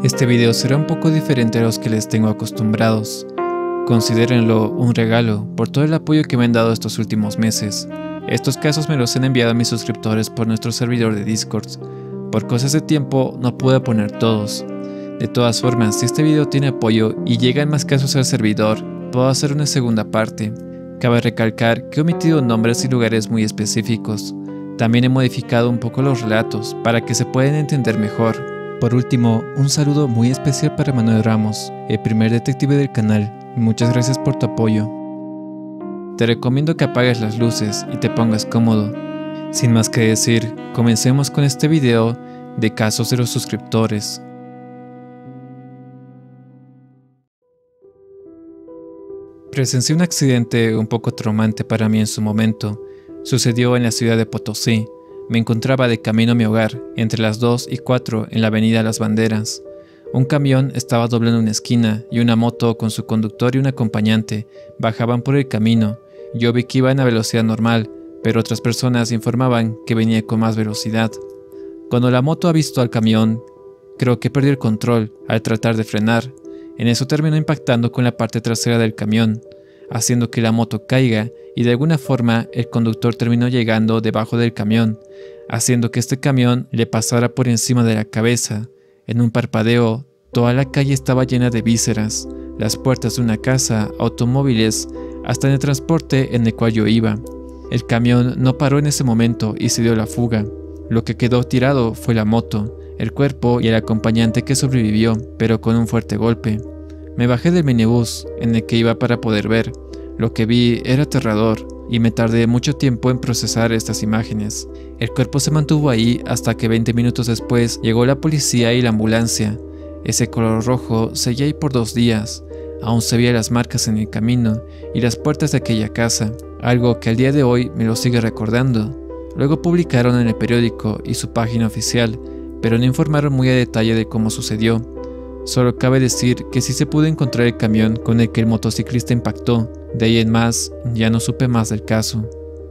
Este video será un poco diferente a los que les tengo acostumbrados. Considérenlo un regalo por todo el apoyo que me han dado estos últimos meses. Estos casos me los han enviado a mis suscriptores por nuestro servidor de Discord. Por cosas de tiempo no pude poner todos. De todas formas, si este video tiene apoyo y llegan más casos al servidor, puedo hacer una segunda parte. Cabe recalcar que he omitido nombres y lugares muy específicos. También he modificado un poco los relatos para que se puedan entender mejor. Por último, un saludo muy especial para Manuel Ramos, el primer detective del canal. Muchas gracias por tu apoyo. Te recomiendo que apagues las luces y te pongas cómodo. Sin más que decir, comencemos con este video de casos de los suscriptores. Presencié un accidente un poco traumante para mí en su momento. Sucedió en la ciudad de Potosí. Me encontraba de camino a mi hogar, entre las 2 y 4 en la avenida Las Banderas. Un camión estaba doblando una esquina y una moto con su conductor y un acompañante bajaban por el camino. Yo vi que iban a velocidad normal, pero otras personas informaban que venía con más velocidad. Cuando la moto avistó al camión, creo que perdió el control al tratar de frenar. En eso terminó impactando con la parte trasera del camión, haciendo que la moto caiga y de alguna forma el conductor terminó llegando debajo del camión, haciendo que este camión le pasara por encima de la cabeza. En un parpadeo, toda la calle estaba llena de vísceras, las puertas de una casa, automóviles, hasta en el transporte en el cual yo iba. El camión no paró en ese momento y se dio la fuga. Lo que quedó tirado fue la moto, el cuerpo y el acompañante que sobrevivió, pero con un fuerte golpe. Me bajé del minibús en el que iba para poder ver. Lo que vi era aterrador y me tardé mucho tiempo en procesar estas imágenes. El cuerpo se mantuvo ahí hasta que 20 minutos después llegó la policía y la ambulancia. Ese color rojo seguía ahí por 2 días. Aún se veían las marcas en el camino y las puertas de aquella casa, algo que al día de hoy me lo sigue recordando. Luego publicaron en el periódico y su página oficial, pero no informaron muy a detalle de cómo sucedió. Solo cabe decir que sí se pudo encontrar el camión con el que el motociclista impactó. De ahí en más, ya no supe más del caso.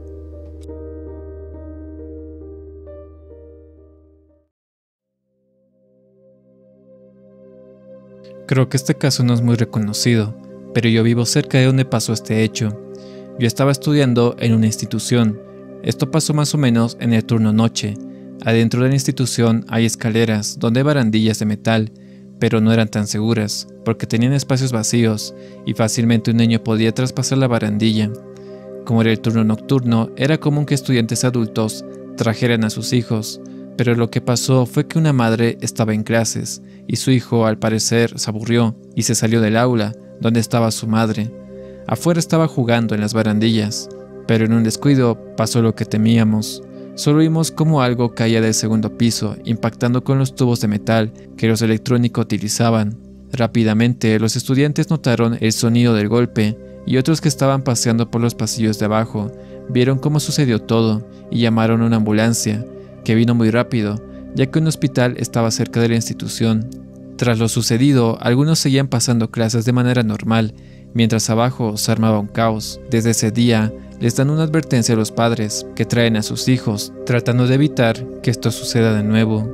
Creo que este caso no es muy reconocido, pero yo vivo cerca de donde pasó este hecho. Yo estaba estudiando en una institución. Esto pasó más o menos en el turno noche. Adentro de la institución hay escaleras donde hay barandillas de metal, pero no eran tan seguras, porque tenían espacios vacíos y fácilmente un niño podía traspasar la barandilla. Como era el turno nocturno, era común que estudiantes adultos trajeran a sus hijos, pero lo que pasó fue que una madre estaba en clases y su hijo al parecer se aburrió y se salió del aula donde estaba su madre. Afuera estaba jugando en las barandillas, pero en un descuido pasó lo que temíamos. Solo vimos cómo algo caía del segundo piso, impactando con los tubos de metal que los electrónicos utilizaban. Rápidamente, los estudiantes notaron el sonido del golpe y otros que estaban paseando por los pasillos de abajo vieron cómo sucedió todo y llamaron a una ambulancia, que vino muy rápido, ya que un hospital estaba cerca de la institución. Tras lo sucedido, algunos seguían pasando clases de manera normal, mientras abajo se armaba un caos. Desde ese día, les dan una advertencia a los padres que traen a sus hijos, tratando de evitar que esto suceda de nuevo.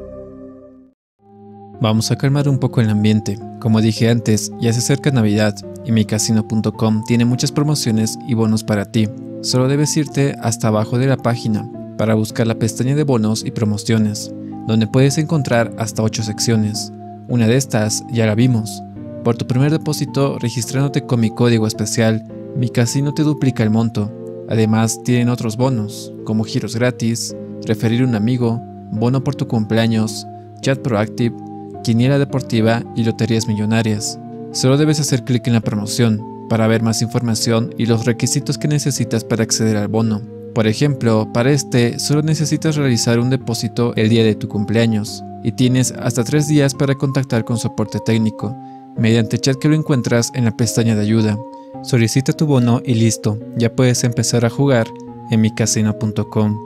Vamos a calmar un poco el ambiente. Como dije antes, ya se acerca Navidad y micasino.com tiene muchas promociones y bonos para ti. Solo debes irte hasta abajo de la página para buscar la pestaña de bonos y promociones, donde puedes encontrar hasta 8 secciones. Una de estas ya la vimos. Por tu primer depósito, registrándote con mi código especial, Mi Casino te duplica el monto. Además, tienen otros bonos, como giros gratis, referir a un amigo, bono por tu cumpleaños, chat proactive, quiniela deportiva y loterías millonarias. Solo debes hacer clic en la promoción para ver más información y los requisitos que necesitas para acceder al bono. Por ejemplo, para este solo necesitas realizar un depósito el día de tu cumpleaños y tienes hasta 3 días para contactar con soporte técnico, mediante chat que lo encuentras en la pestaña de ayuda. Solicita tu bono y listo, ya puedes empezar a jugar en micasino.com.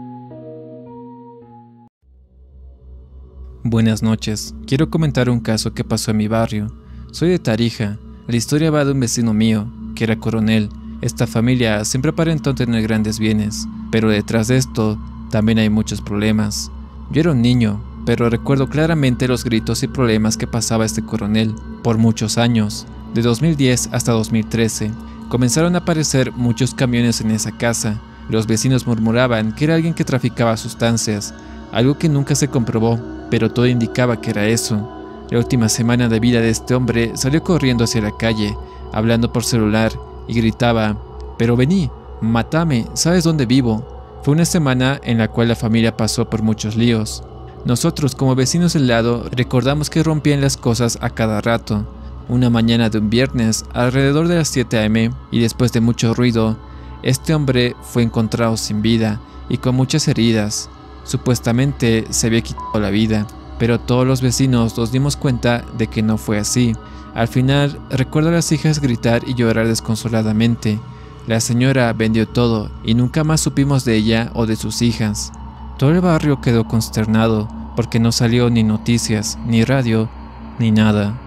Buenas noches, quiero comentar un caso que pasó en mi barrio. Soy de Tarija. La historia va de un vecino mío, que era coronel. Esta familia siempre aparentó tener grandes bienes, pero detrás de esto también hay muchos problemas. Yo era un niño, pero recuerdo claramente los gritos y problemas que pasaba este coronel por muchos años. De 2010 hasta 2013, comenzaron a aparecer muchos camiones en esa casa. Los vecinos murmuraban que era alguien que traficaba sustancias, algo que nunca se comprobó, pero todo indicaba que era eso. La última semana de vida de este hombre salió corriendo hacia la calle, hablando por celular, y gritaba: «Pero vení, mátame, ¿sabes dónde vivo?». Fue una semana en la cual la familia pasó por muchos líos. Nosotros, como vecinos del lado, recordamos que rompían las cosas a cada rato. Una mañana de un viernes, alrededor de las 7 a.m., y después de mucho ruido, este hombre fue encontrado sin vida y con muchas heridas. Supuestamente se había quitado la vida, pero todos los vecinos nos dimos cuenta de que no fue así. Al final, recuerdo a las hijas gritar y llorar desconsoladamente. La señora vendió todo y nunca más supimos de ella o de sus hijas. Todo el barrio quedó consternado porque no salió ni noticias, ni radio, ni nada.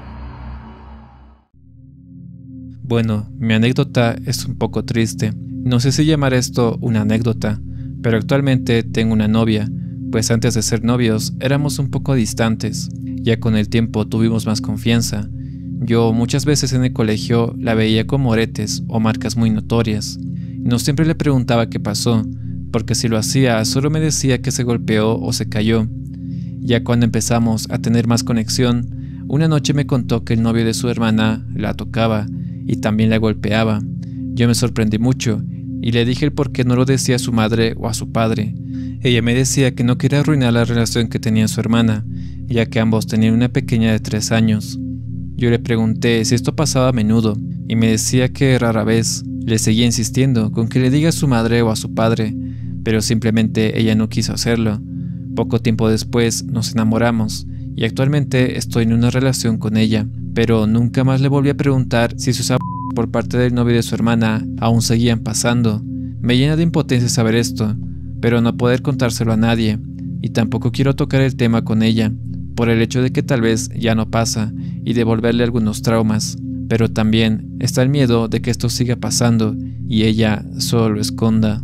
Bueno, mi anécdota es un poco triste. No sé si llamar esto una anécdota, pero actualmente tengo una novia, pues antes de ser novios éramos un poco distantes. Ya con el tiempo tuvimos más confianza. Yo muchas veces en el colegio la veía con moretes o marcas muy notorias. No siempre le preguntaba qué pasó, porque si lo hacía solo me decía que se golpeó o se cayó. Ya cuando empezamos a tener más conexión, una noche me contó que el novio de su hermana la tocaba y también la golpeaba. Yo me sorprendí mucho y le dije el por qué no lo decía a su madre o a su padre. Ella me decía que no quería arruinar la relación que tenía su hermana, ya que ambos tenían una pequeña de 3 años. Yo le pregunté si esto pasaba a menudo y me decía que rara vez. Le seguía insistiendo con que le diga a su madre o a su padre, pero simplemente ella no quiso hacerlo. Poco tiempo después nos enamoramos y actualmente estoy en una relación con ella, pero nunca más le volví a preguntar si sus abuelos por parte del novio de su hermana aún seguían pasando. Me llena de impotencia saber esto, pero no poder contárselo a nadie, y tampoco quiero tocar el tema con ella, por el hecho de que tal vez ya no pasa y devolverle algunos traumas, pero también está el miedo de que esto siga pasando y ella solo lo esconda.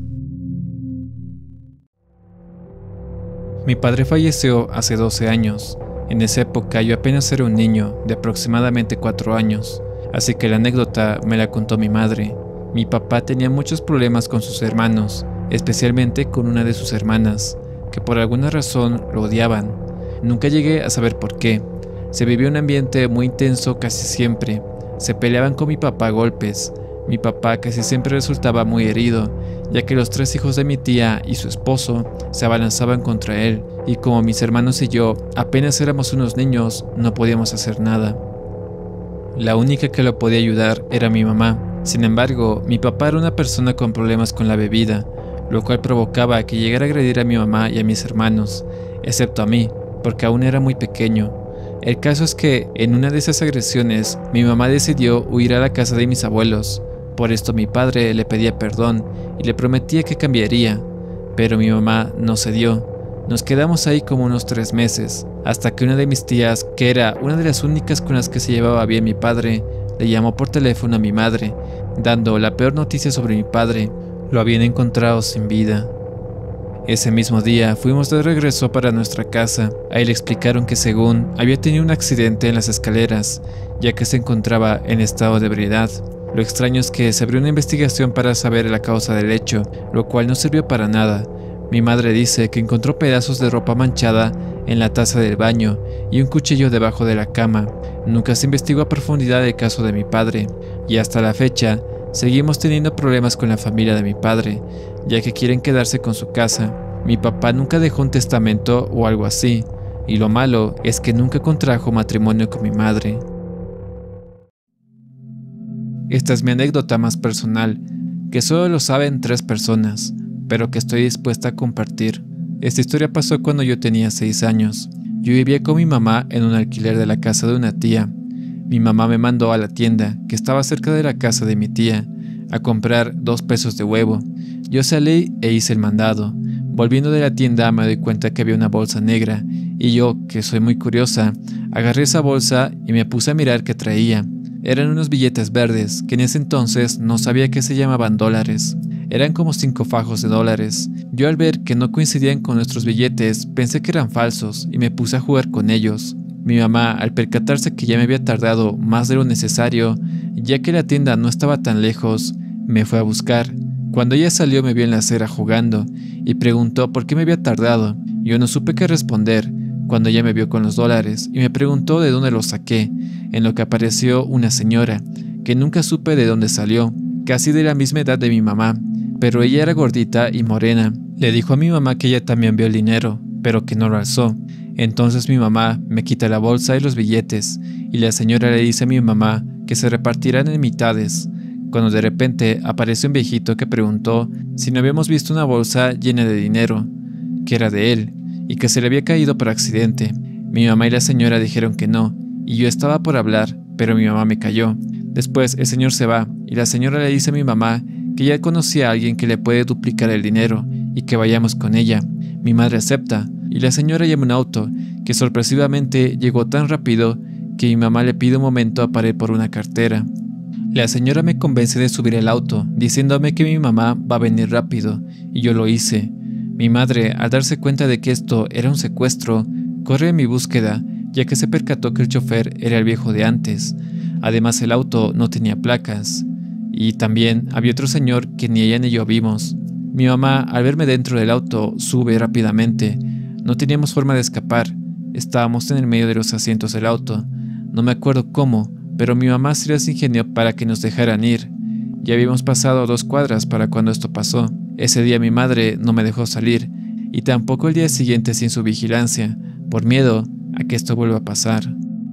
Mi padre falleció hace 12 años. En esa época yo apenas era un niño de aproximadamente 4 años, así que la anécdota me la contó mi madre. Mi papá tenía muchos problemas con sus hermanos, especialmente con una de sus hermanas, que por alguna razón lo odiaban. Nunca llegué a saber por qué. Se vivió un ambiente muy intenso casi siempre. Se peleaban con mi papá a golpes. Mi papá casi siempre resultaba muy herido, ya que los 3 hijos de mi tía y su esposo se abalanzaban contra él, y como mis hermanos y yo apenas éramos unos niños, no podíamos hacer nada. La única que lo podía ayudar era mi mamá. Sin embargo, mi papá era una persona con problemas con la bebida, lo cual provocaba que llegara a agredir a mi mamá y a mis hermanos, excepto a mí, porque aún era muy pequeño. El caso es que, en una de esas agresiones, mi mamá decidió huir a la casa de mis abuelos. Por esto mi padre le pedía perdón y le prometía que cambiaría, pero mi mamá no cedió. Nos quedamos ahí como unos 3 meses, hasta que una de mis tías, que era una de las únicas con las que se llevaba bien mi padre, le llamó por teléfono a mi madre, dando la peor noticia sobre mi padre: lo habían encontrado sin vida. Ese mismo día fuimos de regreso para nuestra casa. Ahí le explicaron que según había tenido un accidente en las escaleras, ya que se encontraba en estado de ebriedad. Lo extraño es que se abrió una investigación para saber la causa del hecho, lo cual no sirvió para nada. Mi madre dice que encontró pedazos de ropa manchada en la taza del baño y un cuchillo debajo de la cama. Nunca se investigó a profundidad el caso de mi padre, y hasta la fecha seguimos teniendo problemas con la familia de mi padre, ya que quieren quedarse con su casa. Mi papá nunca dejó un testamento o algo así, y lo malo es que nunca contrajo matrimonio con mi madre. Esta es mi anécdota más personal, que solo lo saben 3 personas, pero que estoy dispuesta a compartir. Esta historia pasó cuando yo tenía 6 años. Yo vivía con mi mamá en un alquiler de la casa de una tía. Mi mamá me mandó a la tienda, que estaba cerca de la casa de mi tía, a comprar 2 pesos de huevo. Yo salí e hice el mandado. Volviendo de la tienda me doy cuenta que había una bolsa negra, y yo, que soy muy curiosa, agarré esa bolsa y me puse a mirar qué traía. Eran unos billetes verdes, que en ese entonces no sabía que se llamaban dólares. Eran como 5 fajos de dólares. Yo, al ver que no coincidían con nuestros billetes, pensé que eran falsos y me puse a jugar con ellos. Mi mamá, al percatarse que ya me había tardado más de lo necesario, ya que la tienda no estaba tan lejos, me fue a buscar. Cuando ella salió, me vio en la acera jugando y preguntó por qué me había tardado. Yo no supe qué responder cuando ella me vio con los dólares y me preguntó de dónde los saqué, en lo que apareció una señora, que nunca supe de dónde salió, casi de la misma edad de mi mamá, pero ella era gordita y morena. Le dijo a mi mamá que ella también vio el dinero, pero que no lo alzó. Entonces mi mamá me quita la bolsa y los billetes, y la señora le dice a mi mamá que se repartirán en mitades, cuando de repente apareció un viejito que preguntó si no habíamos visto una bolsa llena de dinero, que era de él, y que se le había caído por accidente. Mi mamá y la señora dijeron que no, y yo estaba por hablar, pero mi mamá me calló. Después el señor se va, y la señora le dice a mi mamá que ya conocía a alguien que le puede duplicar el dinero, y que vayamos con ella. Mi madre acepta, y la señora llama un auto, que sorpresivamente llegó tan rápido que mi mamá le pide un momento para ir por una cartera. La señora me convence de subir al auto, diciéndome que mi mamá va a venir rápido, y yo lo hice. Mi madre, al darse cuenta de que esto era un secuestro, corre en mi búsqueda, ya que se percató que el chofer era el viejo de antes. Además, el auto no tenía placas, y también había otro señor que ni ella ni yo vimos. Mi mamá, al verme dentro del auto, sube rápidamente. No teníamos forma de escapar, estábamos en el medio de los asientos del auto. No me acuerdo cómo, pero mi mamá se las ingenió para que nos dejaran ir. Ya habíamos pasado 2 cuadras para cuando esto pasó. Ese día mi madre no me dejó salir, y tampoco el día siguiente sin su vigilancia, por miedo a que esto vuelva a pasar.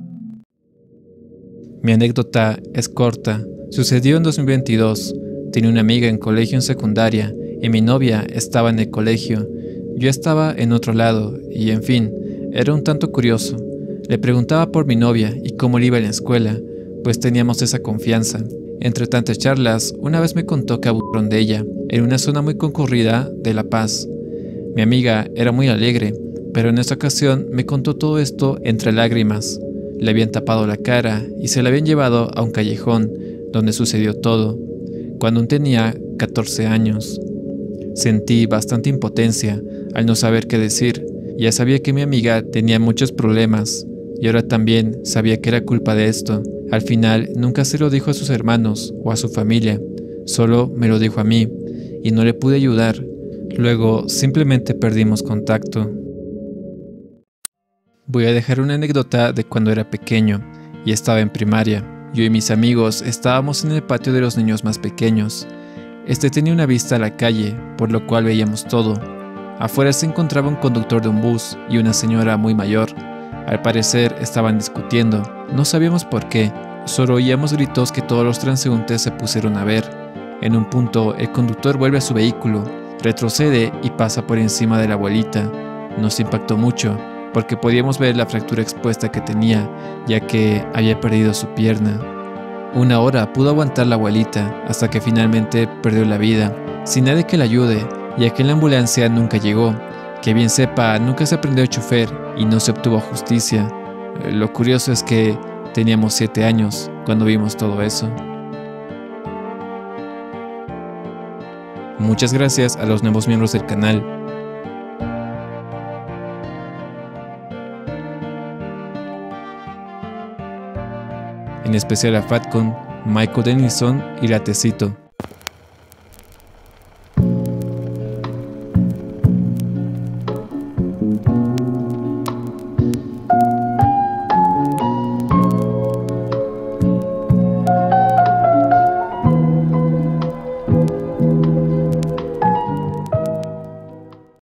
Mi anécdota es corta. Sucedió en 2022. Tenía una amiga en colegio en secundaria, y mi novia estaba en el colegio. Yo estaba en otro lado, y en fin, era un tanto curioso. Le preguntaba por mi novia y cómo le iba en la escuela, pues teníamos esa confianza. Entre tantas charlas, una vez me contó que abusaron de ella, en una zona muy concurrida de La Paz. Mi amiga era muy alegre, pero en esta ocasión me contó todo esto entre lágrimas. Le habían tapado la cara y se la habían llevado a un callejón, donde sucedió todo, cuando aún tenía 14 años. Sentí bastante impotencia al no saber qué decir. Ya sabía que mi amiga tenía muchos problemas, y ahora también sabía que era culpa de esto. Al final nunca se lo dijo a sus hermanos o a su familia, solo me lo dijo a mí, y no le pude ayudar. Luego simplemente perdimos contacto. Voy a dejar una anécdota de cuando era pequeño y estaba en primaria. Yo y mis amigos estábamos en el patio de los niños más pequeños. Este tenía una vista a la calle, por lo cual veíamos todo. Afuera se encontraba un conductor de un bus y una señora muy mayor. Al parecer estaban discutiendo, no sabíamos por qué, solo oíamos gritos que todos los transeúntes se pusieron a ver. En un punto, el conductor vuelve a su vehículo, retrocede y pasa por encima de la abuelita. Nos impactó mucho, porque podíamos ver la fractura expuesta que tenía, ya que había perdido su pierna. 1 hora pudo aguantar la abuelita, hasta que finalmente perdió la vida, sin nadie que la ayude, ya que la ambulancia nunca llegó. Que bien sepa, nunca se aprendió chofer y no se obtuvo justicia. Lo curioso es que teníamos 7 años cuando vimos todo eso. Muchas gracias a los nuevos miembros del canal. En especial a Fatcon, Michael Denison y Latecito.